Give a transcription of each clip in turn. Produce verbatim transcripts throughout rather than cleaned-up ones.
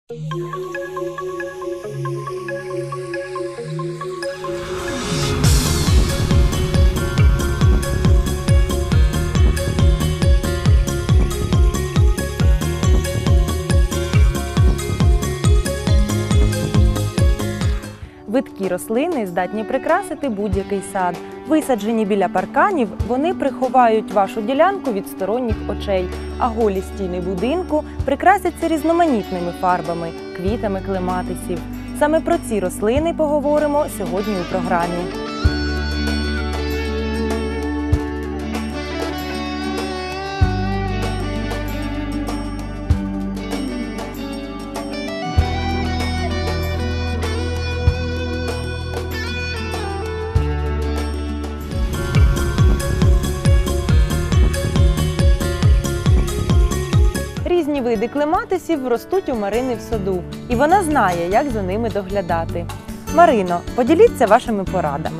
Видкі рослини здатні прикрасити будь-який сад. Висаджені біля парканів, вони приховають вашу ділянку від сторонніх очей, а голі стіни будинку прикрасяться різноманітними фарбами, квітами клематисів. Саме про ці рослини поговоримо сьогодні у програмі. Різні види клематисів ростуть у Марини в саду, і вона знає, як за ними доглядати. Марино, поділіться вашими порадами.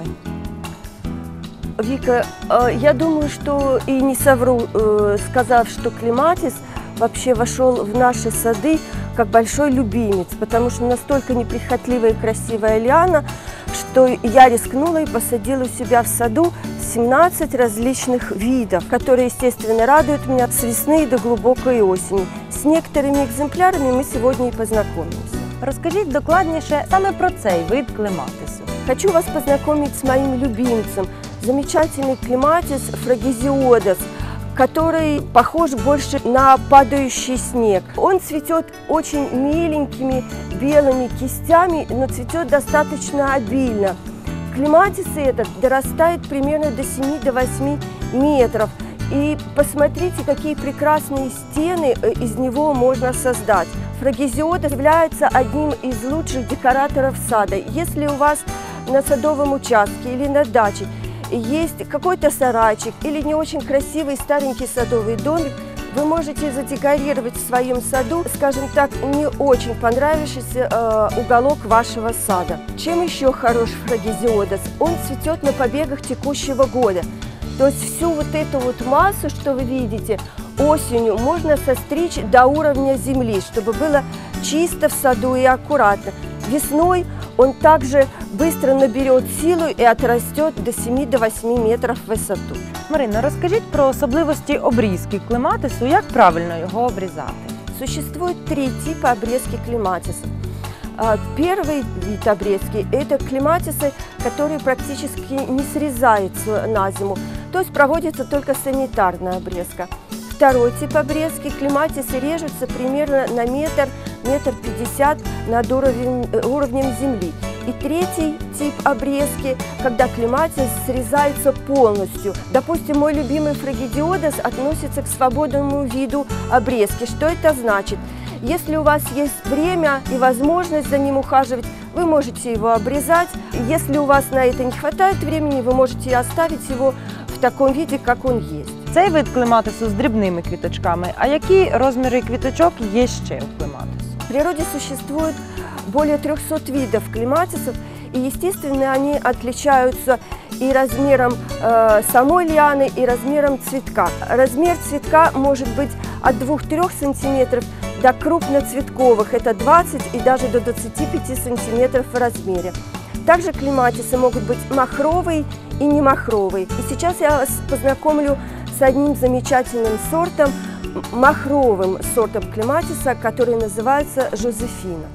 Вика, я думаю, что и не совру, сказав, что клематис вообще вошел в наши сады как большой любимец, потому что настолько неприхотливая и красивая лиана, что я рискнула и посадила у себя в саду семнадцать различных видов, которые, естественно, радуют меня с весны до глубокой осени. С некоторыми экземплярами мы сегодня и познакомимся. Розкажіть докладніше саме про цей вид клематису. Хочу вас познакомить с моим любимцем, замечательный клематис фрагизиодес, который похож больше на падающий снег. Он цветет очень миленькими белыми кистями, но цветет достаточно обильно. Клематис этот дорастает примерно до семи-восьми метров. И посмотрите, какие прекрасные стены из него можно создать. Фрагизиодес является одним из лучших декораторов сада. Если у вас на садовом участке или на даче есть какой-то сарайчик или не очень красивый старенький садовый домик, вы можете задекорировать в своем саду, скажем так, не очень понравившийся э, уголок вашего сада. Чем еще хорош фрагизиодес? Он цветет на побегах текущего года. То есть всю вот эту вот массу, что вы видите, осенью можно состричь до уровня земли, чтобы было чисто в саду и аккуратно. Весной он также быстро наберет силу и отрастет до семи-восьми метров в высоту. Марино, розкажіть про особливості обрізки клематису, як правильно його обрізати. Существует три типа обрезки клематиса. Первый вид обрезки – это клематисы, которые практически не срезаются на зиму, то есть проводится только санитарная обрезка. Второй тип обрезки – клематисы режутся примерно на метр, метр пятьдесят над уровень, уровнем земли. И третий тип обрезки, когда клематис срезается полностью. Допустим, мой любимый фрагидиодес относится к свободному виду обрезки. Что это значит? Если у вас есть время и возможность за ним ухаживать, вы можете его обрезать. Если у вас на это не хватает времени, вы можете оставить его в таком виде, как он есть. Цей вид клематису з дрібними квіточками. А які розміри квіточок є ще у клематису? В природе существует более трёхсот видов клематисов, и, естественно, они отличаются и размером э, самой лианы, и размером цветка. Размер цветка может быть от двух-трёх сантиметров до крупноцветковых, это двадцать и даже до двадцати пяти сантиметров в размере. Также клематисы могут быть махровые и не махровые. И сейчас я вас познакомлю с одним замечательным сортом, махровым сортом клематиса, который называется Жозефина.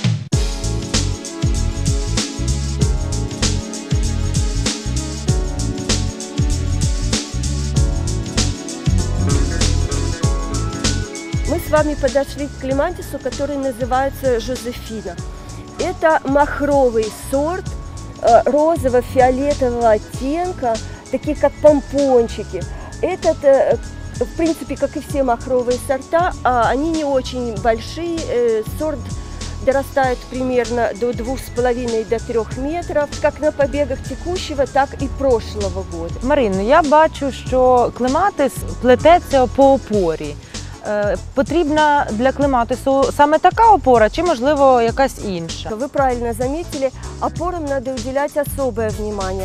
Мы с вами подошли к клематису, который называется Жозефина. Это махровый сорт розово-фиолетового оттенка, такие как помпончики. Этот, в принципе, как и все махровые сорта, они не очень большие. Сорт дорастает примерно до двух с половиной до трёх метров, как на побегах текущего, так и прошлого года. Марино, я бачу, що клематис плететься по опорі. Потрібна для клематису саме така опора, чи, можливо, якась інша? Вы правильно заметили, опорам надо уделять особое внимание.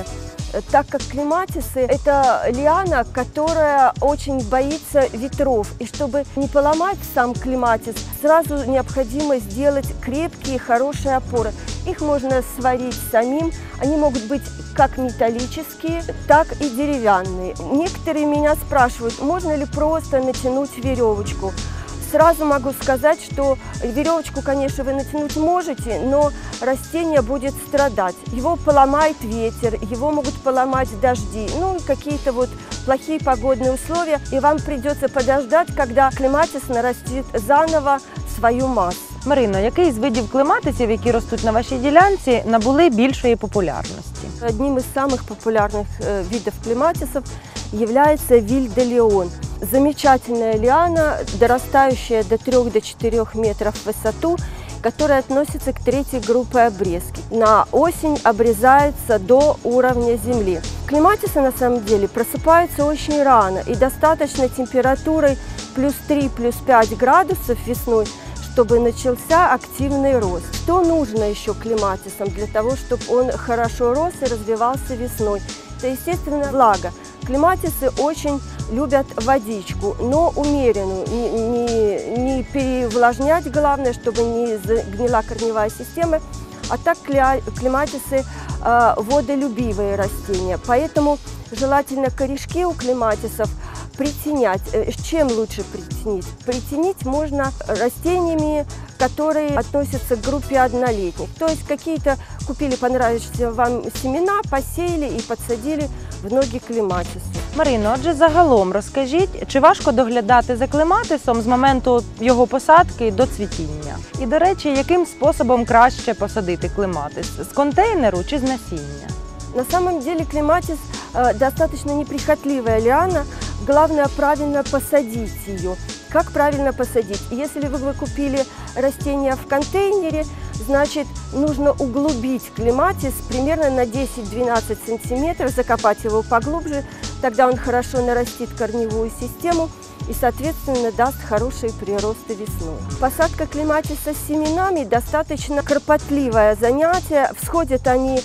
так как клематисы – это лиана, которая очень боится ветров. И чтобы не поломать сам клематис, сразу необходимо сделать крепкие, хорошие опоры. Их можно сварить самим, они могут быть как металлические, так и деревянные. Некоторые меня спрашивают, можно ли просто натянуть веревочку. Сразу могу сказать, что веревочку, конечно, вы натянуть можете, но растение будет страдать. Его поломает ветер, его могут поломать дожди, ну и какие-то вот плохие погодные условия. І вам придется подождать, когда клематис нарастит заново свою массу. Марино, який з видів клематисів, які ростуть на вашій ділянці, набули більшої популярності? Одним из самых популярных э, видов клематисов является вильдолеон. Замечательная лиана, дорастающая до трёх-четырёх метров в высоту, которая относится к третьей группе обрезки. На осень обрезается до уровня земли. Клематисы на самом деле просыпаются очень рано и достаточно температурой плюс три, плюс пять градусов весной, чтобы начался активный рост. Что нужно еще клематисам для того, чтобы он хорошо рос и развивался весной? Это, естественно, влага. Клематисы очень любят водичку, но умеренную, не, не, не переувлажнять, главное, чтобы не загнила корневая система. А так клематисы э, водолюбивые растения, поэтому желательно корешки у клематисов притенять. Чем лучше притенить? Притенить можно растениями, которые относятся к группе однолетних. То есть какие-то купили понравившиеся вам семена, посеяли и подсадили в ноги клематису. Марино, отже, загалом розкажіть, чи важко доглядати за клематисом з моменту його посадки до цвітіння? І, до речі, яким способом краще посадити клематис? З контейнеру чи з насіння? На самом деле клематис э, достаточно неприхотливая лиана, главное правильно посадить ее. Как правильно посадить? Если вы, вы купили растение в контейнере, значит нужно углубить клематис примерно на десять-двенадцать сантиметров, закопать его поглубже, тогда он хорошо нарастит корневую систему и, соответственно, даст хорошие приросты весной. Посадка клематиса с семенами достаточно кропотливое занятие. Всходят они,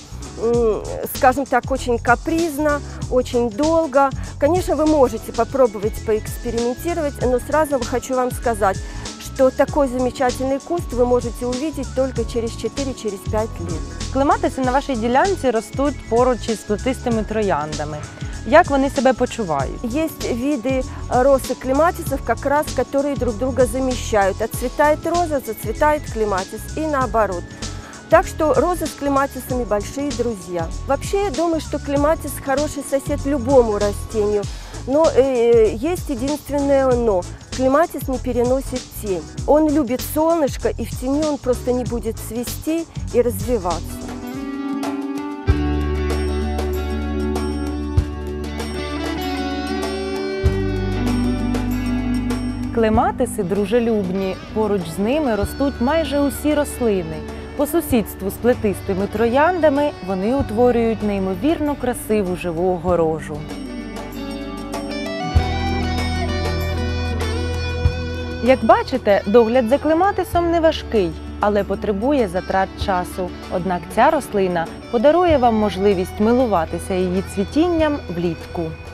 скажем так, очень капризно, очень долго. Конечно, вы можете попробовать поэкспериментировать, но сразу хочу вам сказать, что такой замечательный куст вы можете увидеть только через четыре-пять лет. Клематиси на вашій ділянці ростуть поруч із плетистими трояндами. Як вони себе почувають? Есть виды росы клематисов, как раз, которые друг друга замещают. Отцветает роза, зацветает клематис и наоборот. Так что розы с клематисами большие друзья. Вообще, я думаю, что клематис хороший сосед любому растению. Но э, есть единственное но. Клематис не переносит тень. Он любит солнышко, и в тени он просто не будет цвести и развиваться. Клематиси дружелюбні, поруч з ними ростуть майже усі рослини. По сусідству з плетистими трояндами вони утворюють неймовірно красиву живу огорожу. Як бачите, догляд за клематисом не важкий, але потребує затрат часу. Однак ця рослина подарує вам можливість милуватися її цвітінням влітку.